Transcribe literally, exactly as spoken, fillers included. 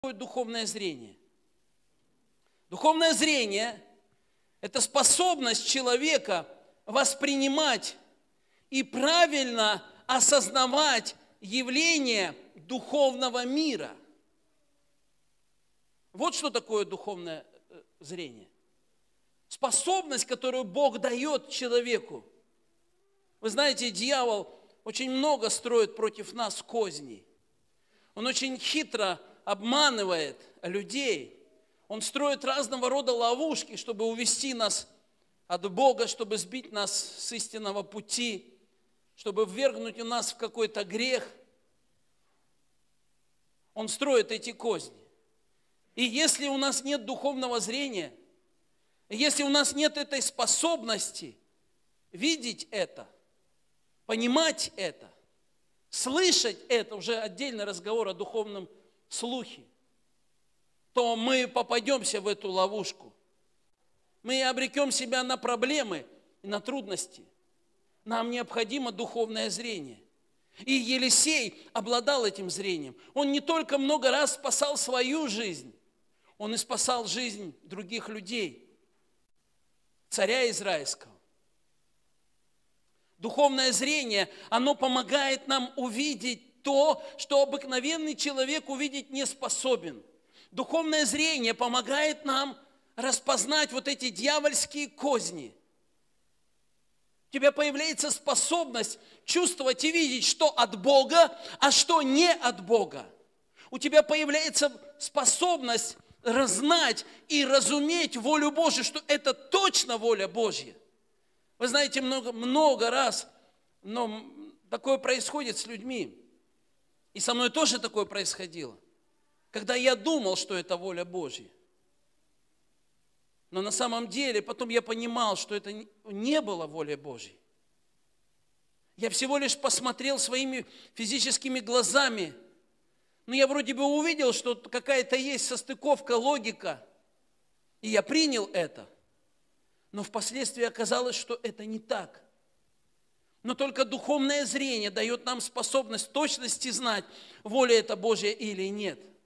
Духовное зрение. Духовное зрение – это способность человека воспринимать и правильно осознавать явления духовного мира. Вот что такое духовное зрение. Способность, которую Бог дает человеку. Вы знаете, дьявол очень много строит против нас козней. Он очень хитро обманывает людей. Он строит разного рода ловушки, чтобы увести нас от Бога, чтобы сбить нас с истинного пути, чтобы ввергнуть нас в какой-то грех. Он строит эти козни. И если у нас нет духовного зрения, если у нас нет этой способности видеть это, понимать это, слышать это, уже отдельный разговор о духовном слухе, то мы попадемся в эту ловушку. Мы обрекем себя на проблемы и на трудности. Нам необходимо духовное зрение. И Елисей обладал этим зрением. Он не только много раз спасал свою жизнь, он и спасал жизнь других людей, царя израильского. Духовное зрение, оно помогает нам увидеть то, что обыкновенный человек увидеть не способен. Духовное зрение помогает нам распознать вот эти дьявольские козни. У тебя появляется способность чувствовать и видеть, что от Бога, а что не от Бога. У тебя появляется способность знать и разуметь волю Божью, что это точно воля Божья. Вы знаете, много, много раз но такое происходит с людьми. И со мной тоже такое происходило. Когда я думал, что это воля Божья. Но на самом деле потом я понимал, что это не было волей Божьей. Я всего лишь посмотрел своими физическими глазами. Но я вроде бы увидел, что какая-то есть состыковка, логика. И я принял это. Но впоследствии оказалось, что это не так. Но только духовное зрение дает нам способность в точности знать, воля это Божья или нет.